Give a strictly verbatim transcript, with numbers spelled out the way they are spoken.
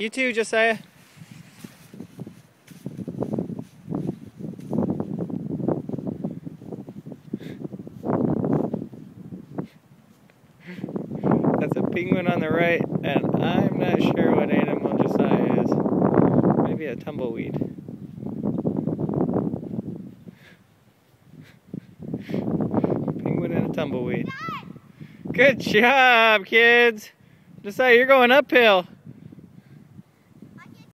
You too, Josiah. That's a penguin on the right, and I'm not sure what animal Josiah is. Maybe a tumbleweed. Penguin and a tumbleweed. Good job, kids! Josiah, you're going uphill.